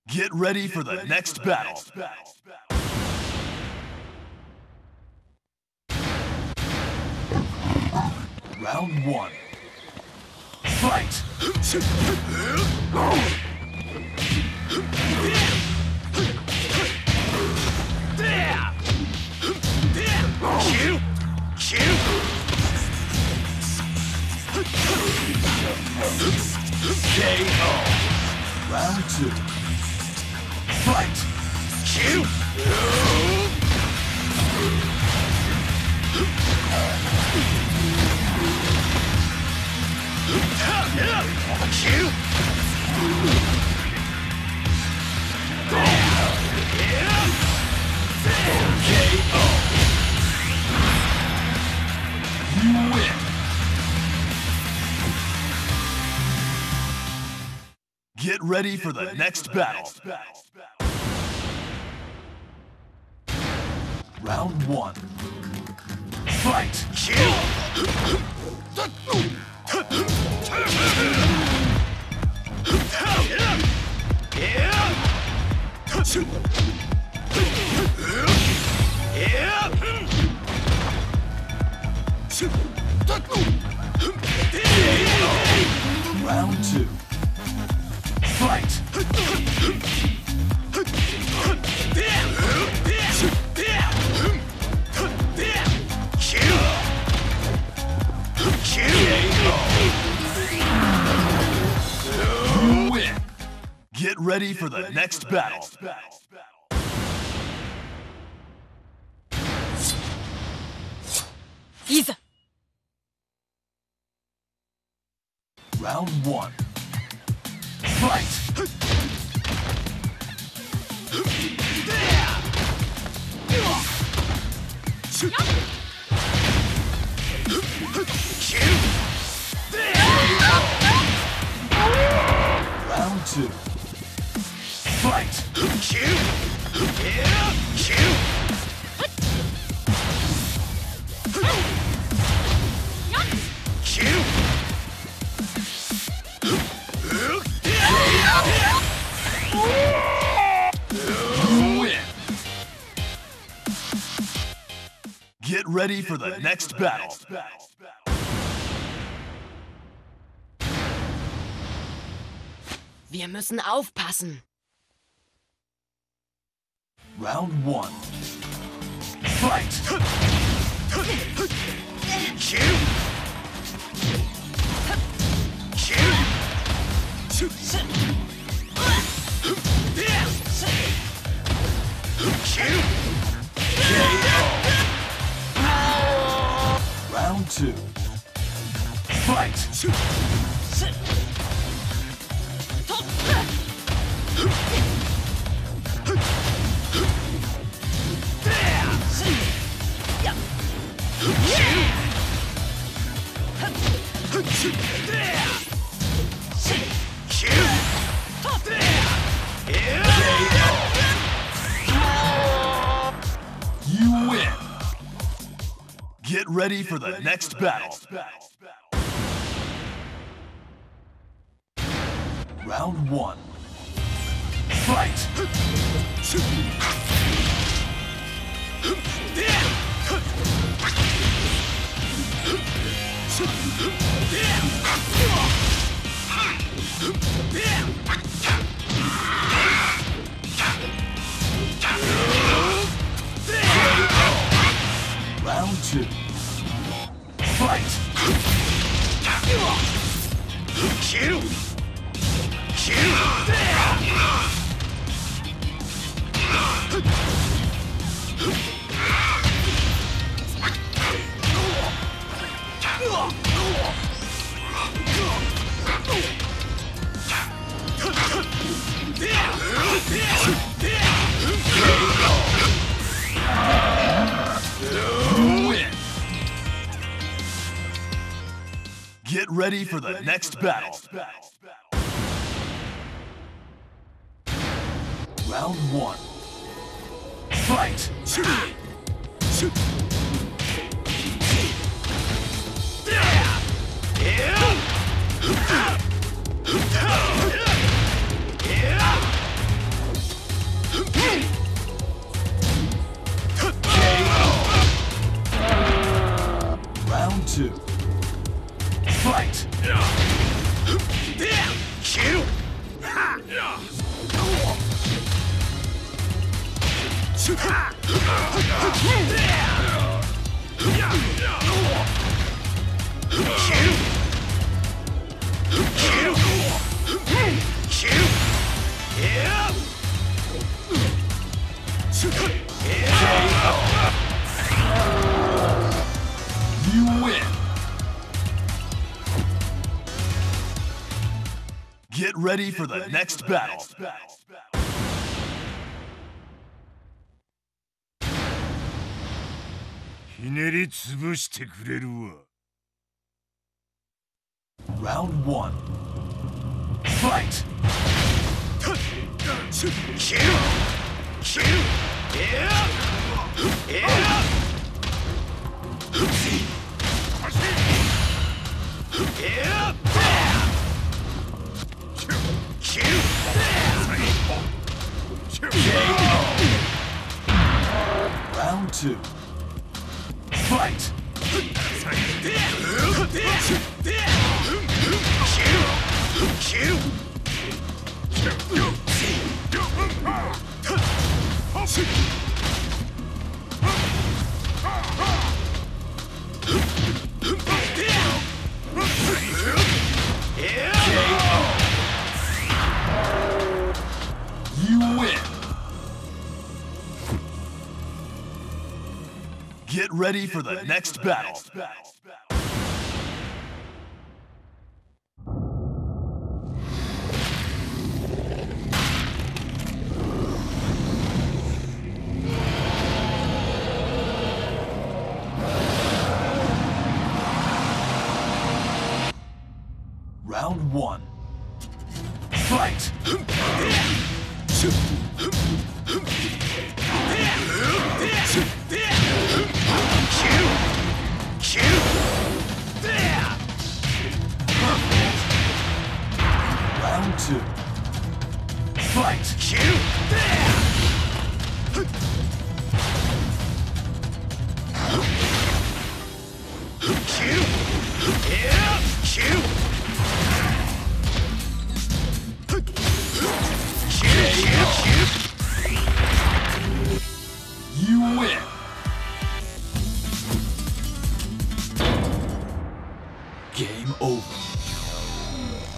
Get ready for the next battle. Round 1. Fight! KO. Round 2. Fight! KO. You win. Get ready for the next battle. Round 1. Fight! Round 2. Fight! You win. Get ready for the next battle. Round 1. Fight! Round 2. Fight! You win. Get ready for the next battle. Wir müssen aufpassen. Round 1. Fight! Round 2. Fight! You win. Get ready for the next battle. Round 1. Fight! Round 2. Fight! You win. Get ready for the next battle. Round 1. Fight! two. Fight! Kill! You win! Get ready for the next battle. Round one. Fight! Round two. Fight! You win! Get ready for the next battle. Round one. Fight! Round two. Fight! You win! Game over.